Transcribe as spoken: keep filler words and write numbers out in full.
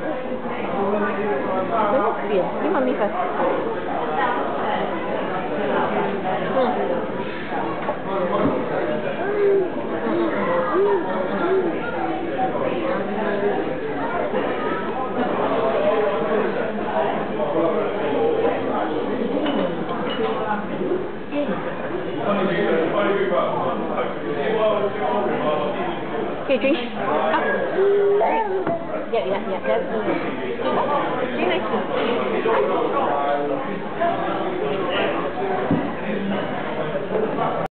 Let me feel. Give mommy first. Okay, drink. Up. Yeah, yeah, yeah. That's good. Drink nicely.